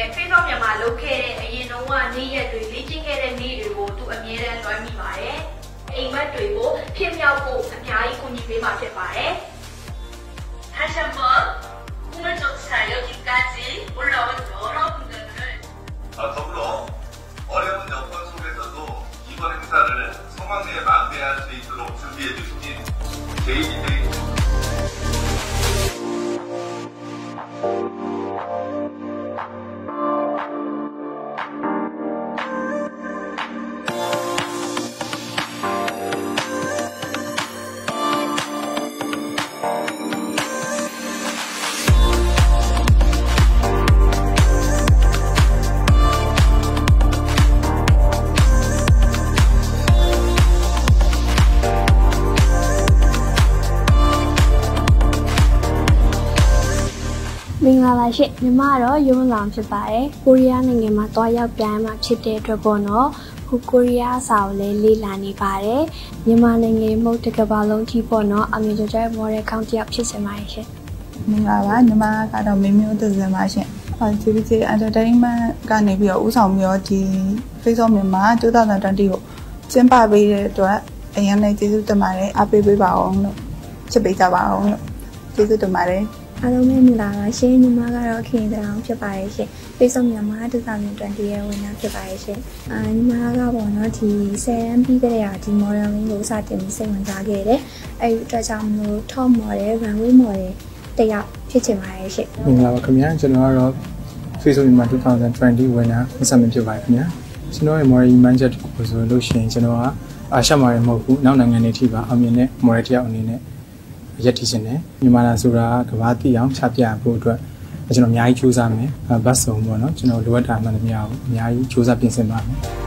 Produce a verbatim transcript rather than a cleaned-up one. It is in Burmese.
face off မြန်မာလုပ်ခဲ့တဲ့အရင်တုန်းကနေရက်တွေလေ့ကျင့်ခဲ့တဲ့နေ့တွေကိုသူအမြဲတမ်းလွှမ်းမိပါတယ်အိမ်မက်တွေကိုဖြစ်မြောက်ဖို့အများကြီးကူညီပေးမှာဖြစ်ပါတယ်다시한번 꿈을 쫓아 여기까지 올라온 여러분들을 아, 더불어 어려운 여건 속에서도 이번 행사를 성황리에 마무리할 수 있도록 준비해 주신 제이디데이 မင်္ဂလာပါရှင်ညီမတော့ယုံလောင်ဖြစ်ပါတယ်ကိုရီးယားနိုင်ငံမှာတွားရောက်ပြန်မှာဖြစ်တဲ့အတွက်ပေါ့နော်ခုကိုရီးယားစာကိုလည်းလေ့လာနေပါတယ်မြန်မာနိုင်ငံမှုတ်တကဘာလုံးကြီးပေါ့နော်အမြင့်ကျော်ကျော်မော်ဒယ်ခေါင်းတယောက်ဖြစ်စင်ပါတယ်ရှင်မင်္ဂလာပါညီမကတော့မင်းမျိုးသူစင်ပါရှင်ဟော ဂျီ ဗီ ဂျေ Entertainment ကနေပြီးတော့ဦးဆောင်ပြီးတော့ဒီ face off မြန်မာtwo thousand twentyကိုကျင်းပပေးတဲ့အတွက်အရင်လည်းကျေးဇူးတင်ပါတယ်အားပေးပေးပါအောင်လို့ချစ်ပေးကြပါအောင်လို့ကျေးဇူးတင်ပါတယ်အားလုံးပဲမင်္ဂလာပါရှင်ညီမကတော့ခင်ဗျာအောင်ဖြစ်ပါရဲ့ရှင်ပေးဆုံးမြန်မာtwo thousand twentyရဲ့ဝင်တာဖြစ်ပါရဲ့ရှင်အာညီမကပေါ့နော်ဒီဆယ်တန်းပြီးကြတဲ့ဟာဒီ modeling ကိုစတင်ပြီးစိတ်ဝင်စားခဲ့တယ်အဲ့ဒီအတွက်ကြောင့်မလို့ top model runway model တယောက်ဖြစ်ချင်ပါရဲ့ရှင်မင်္ဂလာပါခင်ဗျာကျွန်တော်ကတော့ face off မြန်မာtwo thousand twentyဝင်တာမဆက်မဖြစ်ပါခင်ဗျာကျွန်တော်ရဲ့ model mindset ကိုဆိုလို့ရှိရင်ကျွန်တော်ကအာရှမှာရမဟုတ်ဘူးနောက်နိုင်ငံတွေထိပါအောင်မြင်တဲ့ model တယောက်အနေနဲ့ရက်ထီရှင်နဲ့မြန်မာလာဆိုတာကဘာတိအောင်ချပြဖို့အတွက်ကျွန်တော်အများကြီးစူးစမ်းမယ်ဘတ်စုံပေါ့နော်ကျွန်တော်လိုအပ်တာမှန်သမျှကိုအများကြီးစူးစမ်းပြင်ဆင်ပါမယ်